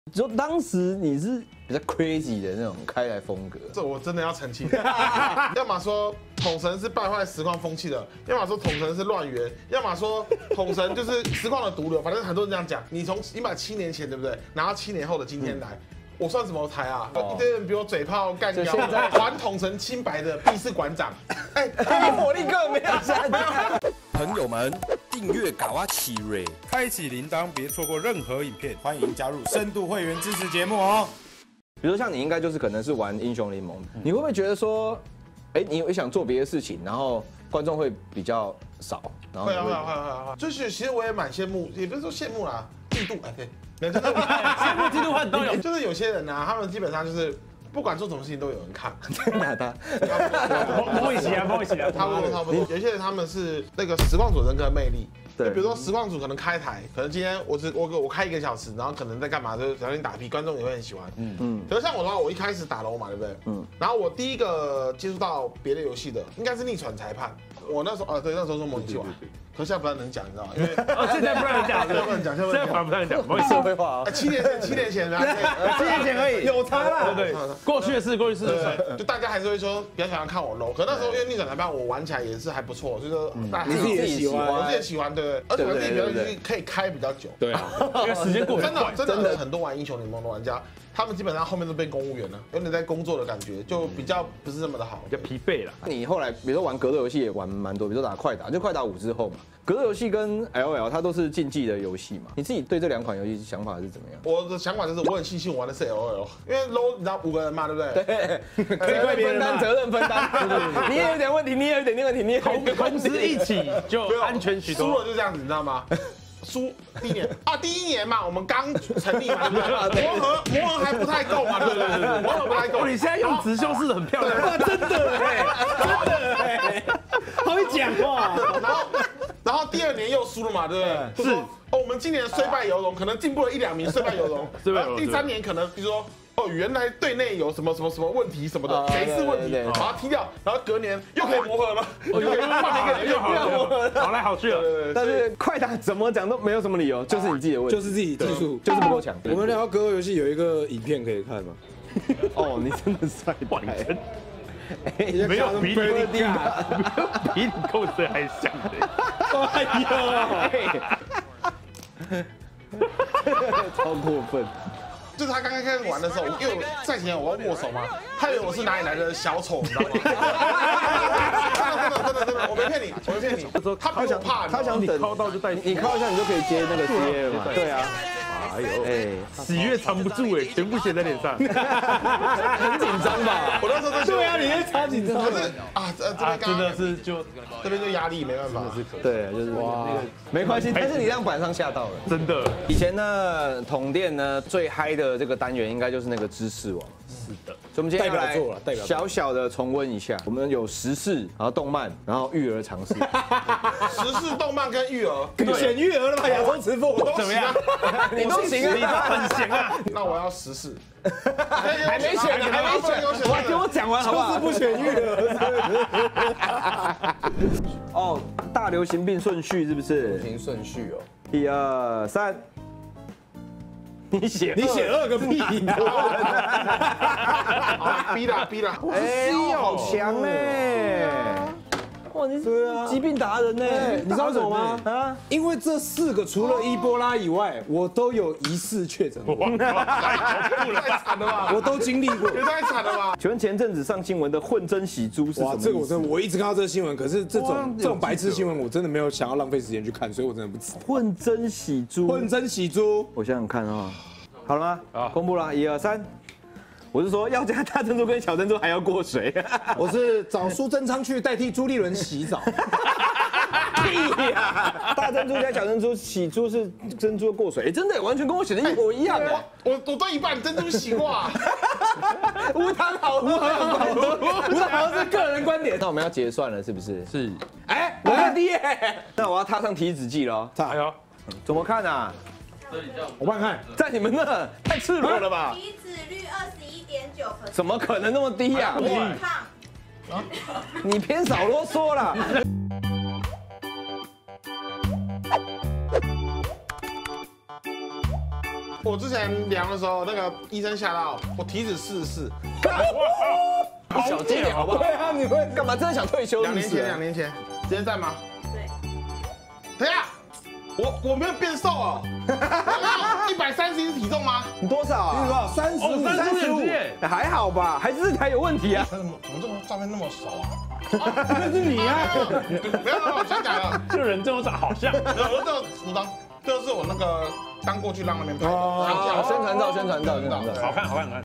就当时你是比较 crazy 的那种开来风格， 这我真的要澄清。要么说统神是败坏实况风气的，要么说统神是乱源，要么说统神就是实况的毒瘤。反正很多人这样讲。你把7年前对不对，拿到7年后的今天来。我算什么台啊？一堆人比我嘴炮干掉，还统神清白的必是馆长。哎， 火力更没有下。 朋友们，订阅嘎哇奇瑞， 开启铃铛，别错过任何影片。欢迎加入深度会员支持节目哦。 比如说像你应该就是可能是玩英雄联盟，你会不会觉得说，哎，你有想做别的事情，然后观众会比较少？然后会啊。就是其实我也蛮羡慕，也不是说羡慕啦，嫉妒哎对。羡慕、嫉妒、恨都有。 就是有些人啊，他们基本上就是不管做什么事情都有人看。 真的他不会洗啊， 差不多。有些人他们是那个实况主人格的魅力。 对， 比如说实况主可能开台，可能今天我开1个小时，然后可能在干嘛，就是小心打屁，观众也会很喜欢。可是像我的话，我一开始打龙嘛，对不对？然后我第一个接触到别的游戏的，应该是逆转裁判。我那时候对，那时候是模拟器玩。可现在不太能讲，你知道吗？因为现在不能讲， 现在不能讲， 现在不能讲，不会社会化啊。 7年前 7年前而已，有差啦。 对，过去的事。 就大家还是会说比较喜欢看我 low， 可那时候因为逆转裁判我玩起来也是还不错，所以说大家你自己也喜欢， 我自己也喜欢，对，而且我自己比较可以开比较久。 对啊，因为时间过得快， 真的很多玩英雄联盟的玩家。他们基本上后面都变公务员了，有点在工作的感觉，就比较不是那么的好， 比较疲惫了。 你后来比如说玩格斗游戏也玩蛮多，比如说打快打，就快打5之后嘛，格斗游戏跟 LOL 它都是竞技的游戏嘛。你自己对这2款游戏想法是怎么样？ 我的想法就是我很庆幸我玩的是 LOL， 因为 LOL 你知道5个人嘛，对不对？ 对，可以怪别人分担责任分担。你也有点问题，你也有点问题，你也同时一起就安全许多。 输了就这样子，你知道吗？输第一年嘛，我们刚成立嘛，对不对？磨合还不太够嘛，对，磨合不太够。 你现在用直修饰很漂亮，真的哎，好会讲话。 然后第2年又输了嘛，对不对？是。我们今年虽败犹荣，可能进步了1、2名，虽败犹荣。然后第3年可能比如说。原来队内有什么问题什么的，谁是问题，把它踢掉，然后隔年又可以磨合了，又可以换一个人又磨合， 好来好去了。 但是快打怎么讲都没有什么理由，就是你自己的问题， 就是自己技术就是不够强。 我们聊格斗游戏有一个影片可以看吗？ 哦，你真的帅呆， 没有比你构思还像的。 哎呦，超过分。 就是他刚刚开始玩的时候，因为赛前我要握手嘛，他以为我是哪里来的小丑，你知道吗？真的，我没骗你。他比我怕， 他想等靠到就带你靠一下，你就可以接那个 CA 了嘛。对啊。 哎呦，喜悦藏不住哎，全部写在脸上， 很紧张吧？ 我那时候对啊，你也超紧张。 可是这边真的是就这边就压力没办法， 对，就是哇，没关系，但是你让板上吓到了， 真的。 以前呢，统电呢最嗨的这个单元应该就是那个知识网。 是的， 所以我们今天来小小的重温一下，我们有时事，然后动漫，然后育儿常识。 时事、动漫跟育儿， 选育儿了吧？亚洲直播我都行啊， 你都行啊， 你都很行啊。 那我要时事， 还没选呢，我给我讲完好不好？ 就是不选育儿。 哦，大流行病顺序是不是？ 流行顺序哦。 1、2、3。你写 2个屁！ 逼啦！ 哎，好强哎！哇，你是疾病达人呢？ 你知道为什么吗？ 啊， 因为这4个除了伊波拉以外，我都有疑似确诊过。 太惨了吧！ 我都经历过， 也太惨了吧！ 请问前阵子上新闻的混真喜猪是什么？ 哇，这个我一直看到这个新闻，可是这种白痴新闻，我真的没有想要浪费时间去看，所以我真的不知道。 混真喜猪，我想想看啊，好了吗？好，公布了，1、2、3。我是说，要加大珍珠跟小珍珠还要过水。 我是找苏贞昌去代替朱立伦洗澡。 屁呀！大珍珠加小珍珠洗猪是珍珠过水，真的完全跟我写的一模一样的。 我对一半珍珠洗过啊。 无糖好喝，无糖好喝是个人观点。那我们要结算了，是不是？ 是。 哎，我更低耶。那我要踏上体脂计了。 哎呦， 怎么看啊？ 我帮你看， 在你们那太赤裸了吧？ 体脂率21.9%， 怎么可能那么低呀？ 胖， 你偏少啰嗦啦。 我之前量的时候，那个医生吓到我体脂44， 小心点好不好？ 对啊，你会干嘛？真的想退休？ 2年前，2年前，直接在吗？ 对。 等一下，我没有变瘦哦，我130体重吗？ 你多少啊？ 35， 还好吧？还是这台有问题啊？ 怎么这个照片那么熟啊？ 那是你啊！ 没有，我想起来了， 这人这么长好像。 没有，这个服装，这是我那个刚过去让那边拍的， 宣传照，宣传照，宣传照。 好看，好看，好看。